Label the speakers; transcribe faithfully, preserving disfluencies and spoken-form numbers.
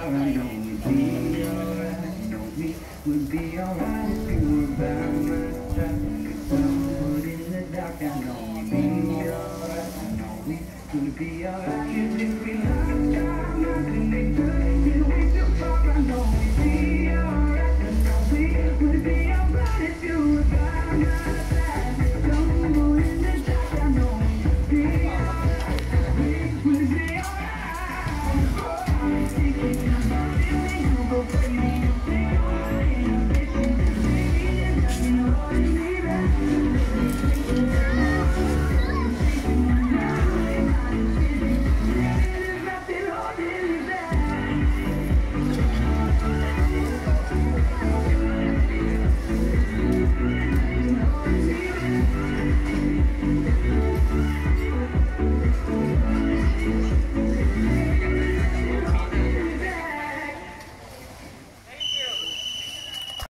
Speaker 1: I know we'd be alright. Know we would be alright if you were by my side. Somewhere in the dark, I know we'd be alright. I know we would be alright if you